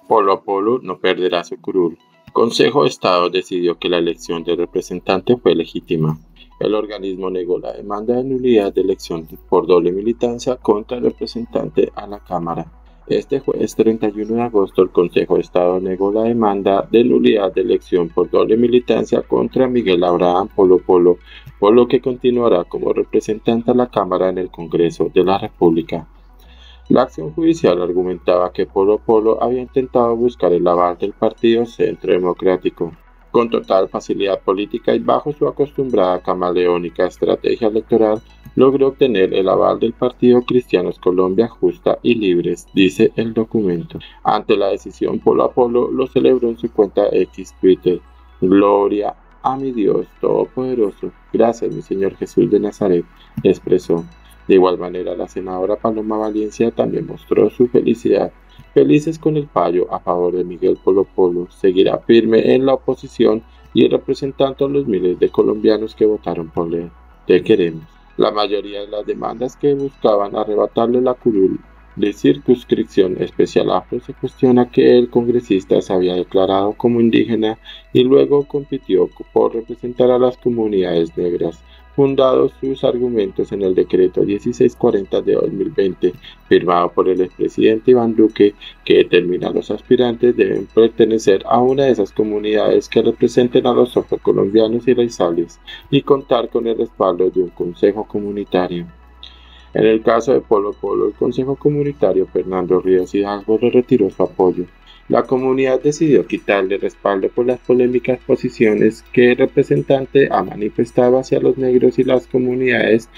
Polo a Polo no perderá su curul. Consejo de Estado decidió que la elección del representante fue legítima. El organismo negó la demanda de nulidad de elección por doble militancia contra el representante a la Cámara. Este jueves 31 de agosto, el Consejo de Estado negó la demanda de nulidad de elección por doble militancia contra Miguel Abraham Polo Polo, por lo que continuará como representante a la Cámara en el Congreso de la República. La acción judicial argumentaba que Polo Polo había intentado buscar el aval del Partido Centro Democrático. Con total facilidad política y bajo su acostumbrada camaleónica estrategia electoral, logró obtener el aval del Partido Cristianos Colombia Justa y Libres, dice el documento. Ante la decisión, Polo a Polo lo celebró en su cuenta X Twitter. Gloria a mi Dios Todopoderoso. Gracias, mi Señor Jesús de Nazaret, expresó. De igual manera, la senadora Paloma Valencia también mostró su felicidad. Felices con el fallo a favor de Miguel Polo Polo, seguirá firme en la oposición y representando a los miles de colombianos que votaron por él. Te queremos. La mayoría de las demandas que buscaban arrebatarle la curul de circunscripción especial afro se cuestiona que el congresista se había declarado como indígena y luego compitió por representar a las comunidades negras, fundados sus argumentos en el decreto 1640 de 2020, firmado por el expresidente Iván Duque, que determina los aspirantes deben pertenecer a una de esas comunidades que representen a los afrocolombianos y raizales y contar con el respaldo de un consejo comunitario. En el caso de Polo Polo, el consejo comunitario Fernando Ríos Hidalgo le retiró su apoyo. La comunidad decidió quitarle respaldo por las polémicas posiciones que el representante ha manifestado hacia los negros y las comunidades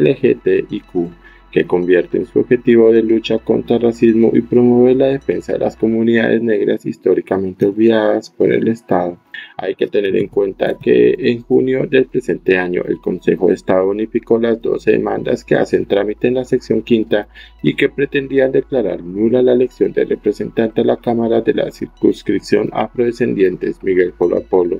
LGTBIQ, que convierten su objetivo de lucha contra el racismo y promueve la defensa de las comunidades negras históricamente olvidadas por el Estado. Hay que tener en cuenta que en junio del presente año el Consejo de Estado unificó las 12 demandas que hacen trámite en la sección quinta y que pretendían declarar nula la elección del representante a la Cámara de la circunscripción afrodescendientes Miguel Polo a Polo.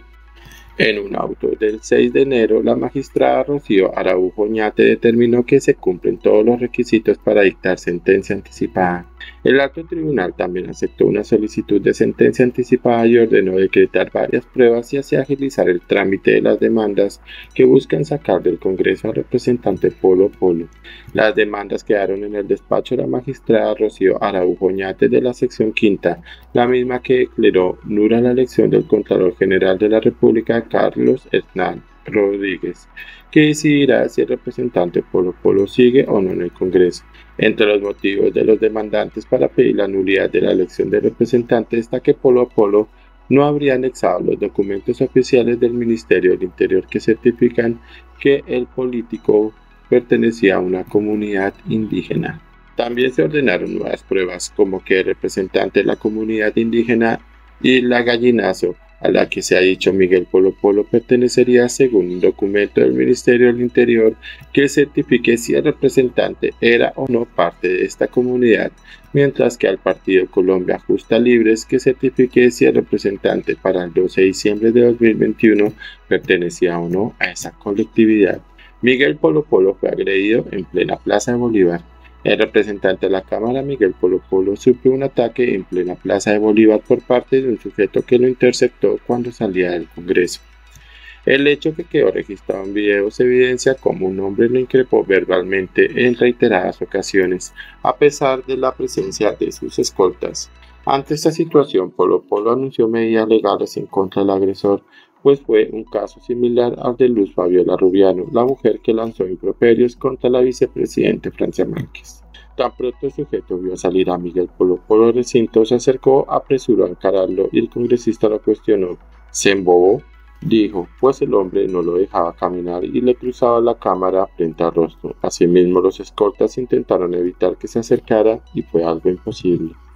En un auto del 6 de enero, la magistrada Rocío Araujo Oñate determinó que se cumplen todos los requisitos para dictar sentencia anticipada. El alto tribunal también aceptó una solicitud de sentencia anticipada y ordenó decretar varias pruebas y así agilizar el trámite de las demandas que buscan sacar del Congreso al representante Polo Polo. Las demandas quedaron en el despacho de la magistrada Rocío Araujo Oñate de la sección quinta, la misma que declaró nula la elección del Contralor General de la República, Carlos Hernán Rodríguez, que decidirá si el representante Polo Polo sigue o no en el Congreso. Entre los motivos de los demandantes para pedir la nulidad de la elección del representante está que Polo a Polo no habría anexado los documentos oficiales del Ministerio del Interior que certifican que el político pertenecía a una comunidad indígena. También se ordenaron nuevas pruebas, como que el representante de la comunidad indígena y la Gallinazo, a la que se ha dicho Miguel Polo Polo, pertenecería según un documento del Ministerio del Interior que certifique si el representante era o no parte de esta comunidad, mientras que al Partido Colombia Justa Libres que certifique si el representante para el 12 de diciembre de 2021 pertenecía o no a esa colectividad. Miguel Polo Polo fue agredido en plena Plaza de Bolívar. El representante de la Cámara, Miguel Polo Polo, sufrió un ataque en plena Plaza de Bolívar por parte de un sujeto que lo interceptó cuando salía del Congreso. El hecho que quedó registrado en video se evidencia como un hombre lo increpó verbalmente en reiteradas ocasiones, a pesar de la presencia de sus escoltas. Ante esta situación, Polo Polo anunció medidas legales en contra del agresor, pues fue un caso similar al de Luz Fabiola Rubiano, la mujer que lanzó improperios contra la vicepresidenta Francia Márquez. Tan pronto el sujeto vio salir a Miguel Polo Polo del recinto, se acercó, apresuró a encararlo y el congresista lo cuestionó. ¿Se embobó?, dijo, pues el hombre no lo dejaba caminar y le cruzaba la cámara frente al rostro. Asimismo, los escoltas intentaron evitar que se acercara y fue algo imposible.